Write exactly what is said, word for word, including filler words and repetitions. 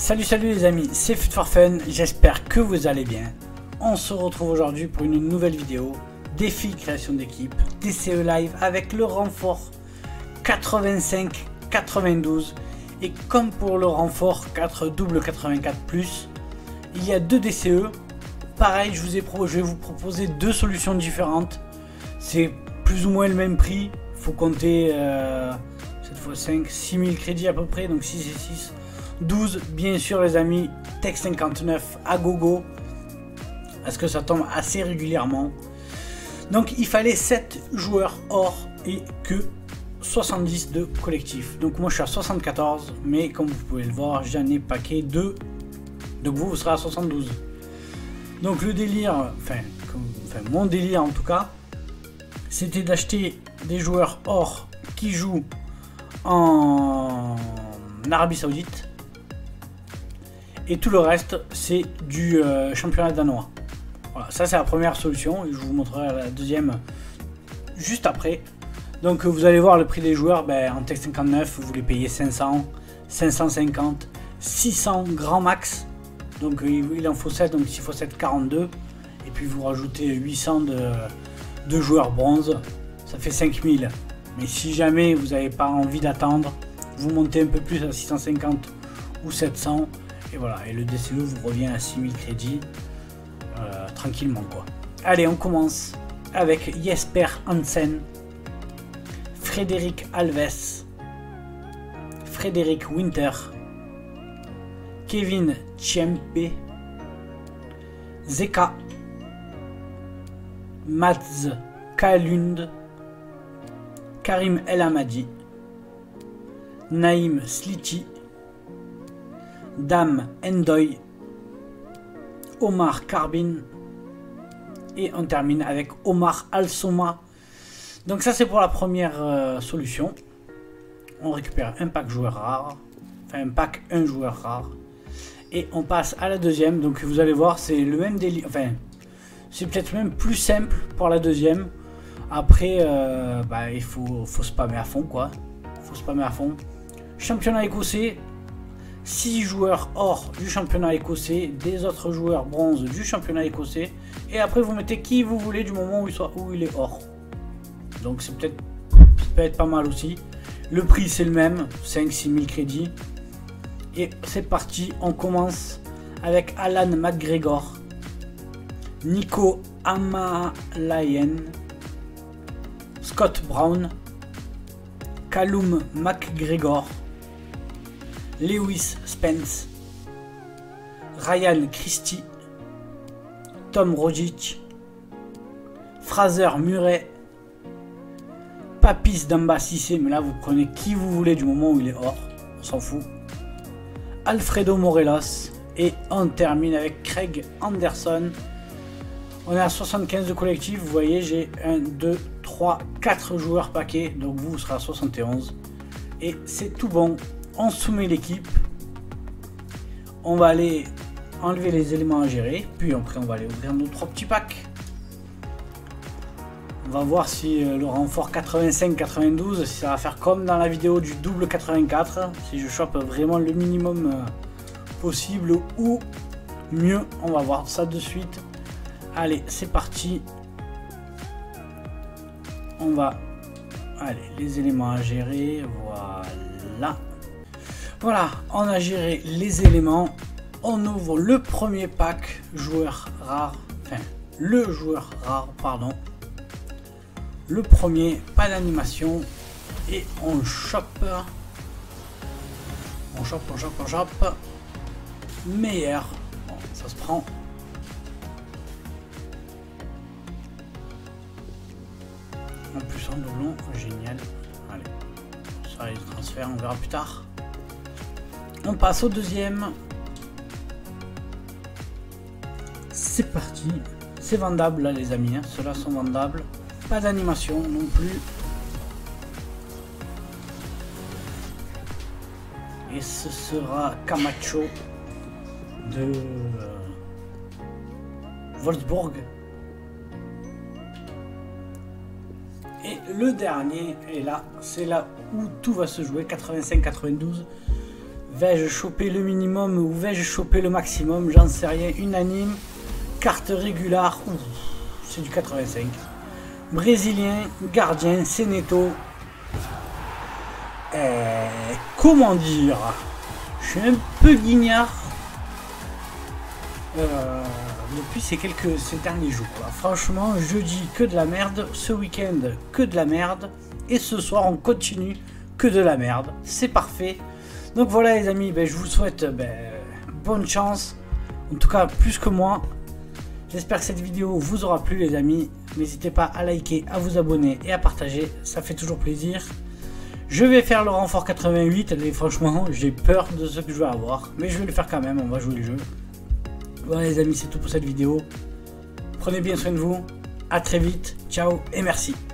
Salut salut les amis, c'est Fut for Fun, j'espère que vous allez bien. On se retrouve aujourd'hui pour une nouvelle vidéo, défi création d'équipe, D C E live avec le renfort quatre-vingt-cinq quatre-vingt-douze. Et comme pour le renfort quatre double quatre-vingt-quatre plus, il y a deux D C E. Pareil, je, vous ai pro je vais vous proposer deux solutions différentes. C'est plus ou moins le même prix, il faut compter euh, sept fois cinq, six mille crédits à peu près, donc six et six, douze. Bien sûr les amis, Tech cinquante-neuf à gogo, parce que ça tombe assez régulièrement. Donc il fallait sept joueurs or et que soixante-dix de collectif. Donc moi je suis à soixante-quatorze, mais comme vous pouvez le voir, j'en ai paqué deux. Donc vous, vous serez à soixante-douze. Donc le délire, enfin, comme, enfin mon délire en tout cas, c'était d'acheter des joueurs or qui jouent en Arabie Saoudite. Et tout le reste, c'est du euh, championnat danois. Voilà, ça c'est la première solution. Et je vous montrerai la deuxième juste après. Donc vous allez voir le prix des joueurs, ben, en Tech cinquante-neuf, vous les payez cinq cents, cinq cent cinquante, six cents grand max. Donc il en faut sept, donc s'il faut sept, quarante-deux. Et puis vous rajoutez huit cents de, de joueurs bronze, ça fait cinq mille. Mais si jamais vous n'avez pas envie d'attendre, vous montez un peu plus à six cent cinquante ou sept cents. Et voilà, et le D C E vous revient à six mille crédits, euh, tranquillement quoi. Allez, on commence avec Jesper Hansen, Frédéric Alves, Frédéric Winter, Kevin Tchempe, Zeka, Mats Kalund, Karim El Hamadi, Naïm Sliti, Dame Endoy, Omar Karbin, et on termine avec Omar Al-Soma. Donc ça c'est pour la première euh, solution. On récupère un pack joueur rare, enfin un pack un joueur rare. Et on passe à la deuxième, donc vous allez voir c'est le même délire, enfin c'est peut-être même plus simple pour la deuxième. Après euh, bah, il faut, faut spammer à fond quoi, faut spammer à fond. Championnat écossais, six joueurs or du championnat écossais, des autres joueurs bronze du championnat écossais. Et après vous mettez qui vous voulez du moment où il, soit, où il est or. Donc c'est peut-être, ça peut être pas mal aussi. Le prix c'est le même, cinq six mille crédits. Et c'est parti, on commence avec Alan McGregor, Nico Amalayen, Scott Brown, Callum McGregor, Lewis Spence, Ryan Christie, Tom Rogic, Fraser Murray, Papis Damba Cissé, mais là vous prenez qui vous voulez du moment où il est hors, on s'en fout. Alfredo Morelos, et on termine avec Craig Anderson. On est à soixante-quinze de collectif, vous voyez j'ai un, deux, trois, quatre joueurs paquets, donc vous, vous serez à soixante et onze. Et c'est tout bon, on soumet l'équipe. On va aller enlever les éléments à gérer, puis après on va aller ouvrir nos trois petits packs. On va voir si le renfort quatre-vingt-cinq quatre-vingt-douze, si ça va faire comme dans la vidéo du double quatre-vingt-quatre, si je chope vraiment le minimum possible ou mieux. On va voir ça de suite. Allez, c'est parti. On va... Allez, les éléments à gérer, voilà. Voilà, on a géré les éléments. On ouvre le premier pack joueur rare, enfin, le joueur rare, pardon. Le premier, pas d'animation, et on chope, on chope, on chope, on chope, meilleur, bon, ça se prend. En plus en doublon, génial. Allez, ça les transferts, on verra plus tard. On passe au deuxième. C'est parti, c'est vendable là les amis, hein. Ceux-là sont vendables. Pas d'animation non plus. Et ce sera Camacho de euh, Wolfsburg. Et le dernier est là, c'est là où tout va se jouer, quatre-vingt-cinq quatre-vingt-douze. Vais-je choper le minimum ou vais-je choper le maximum? J'en sais rien. Unanime. Carte régulière. C'est du quatre-vingt-cinq. Brésilien. Gardien. C'est Neto. Euh, comment dire? Je suis un peu guignard. Euh, depuis ces quelques ces derniers jours. Quoi. Franchement, jeudi que de la merde. Ce week-end que de la merde. Et ce soir, on continue que de la merde. C'est parfait. Donc voilà les amis, ben, je vous souhaite ben, bonne chance, en tout cas plus que moi. J'espère que cette vidéo vous aura plu les amis. N'hésitez pas à liker, à vous abonner et à partager, ça fait toujours plaisir. Je vais faire le renfort quatre-vingt-huit, et franchement j'ai peur de ce que je vais avoir. Mais je vais le faire quand même, on va jouer le jeu. Voilà les amis, c'est tout pour cette vidéo. Prenez bien soin de vous, à très vite, ciao et merci.